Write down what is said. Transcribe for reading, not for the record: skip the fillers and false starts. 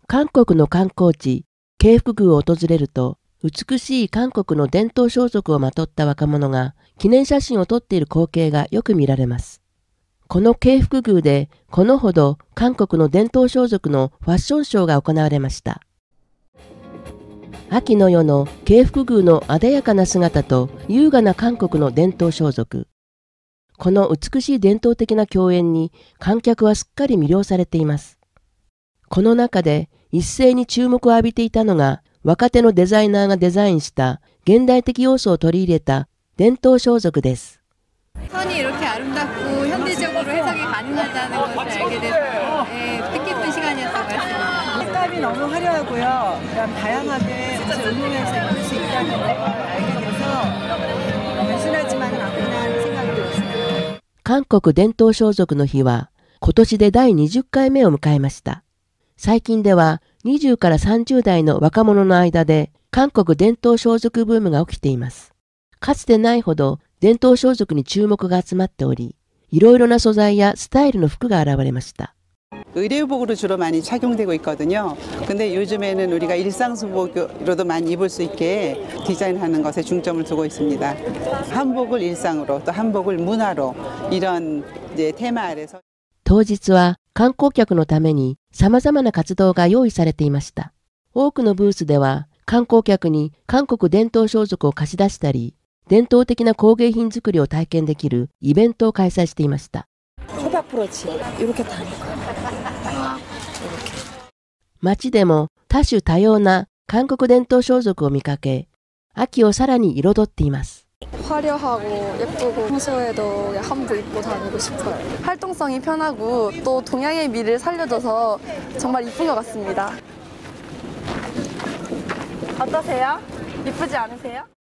韓国の観光地、京福宮を訪れると、美しい韓国の伝統装束をまとった若者が記念写真を撮っている光景がよく見られます。この京福宮でこのほど韓国の伝統装束のファッションショーが行われました。秋の夜の京福宮の艶やかな姿と優雅な韓国の伝統装束。この美しい伝統的な共演に観客はすっかり魅了されています。この中で一斉に注目を浴びていたのが若手のデザイナーがデザインした現代的要素を取り入れた伝統装束です。 선이 이렇게 아름답고 현대적으로 해석이 가능하다는 것을 알게 돼서 뜻깊은 시간이었던 것 같습니다. 색감이 너무 화려하고요. 다양하게 응용해서 입을 수 있다는 걸 알게 돼서 단순하지만은 않구나 하는 생각이 들었습니다. 韓国伝統装束の日は今年で第20回目を迎えました。最近では20から30代の若者の間で韓国伝統装束ブームが起きています。かつてないほど伝統装束に注目が集まっており、いろいろな素材やスタイルの服が現れました。 의료복으로 주로 많이 착용되고 있거든요. 근데 요즘에는 우리가 일상수복으로도 많이 입을 수 있게 디자인하는 것에 중점을 두고 있습니다. 한복을 일상으로 또 한복을 문화로 이런 이제 테마 아래서 当日は観光客のために様々な活動が用意されていました。多くのブースでは観光客に韓国伝統装束を貸し出したり、伝統的な工芸品作りを体験できるイベントを開催していました。街でも多種多様な韓国伝統装束を見かけ、秋をさらに彩っています。 화려하고 예쁘고 평소에도 한복 입고 다니고 싶어요. 활동성이 편하고 또 동양의 미를 살려줘서 정말 이쁜 것 같습니다. 어떠세요? 이쁘지 않으세요?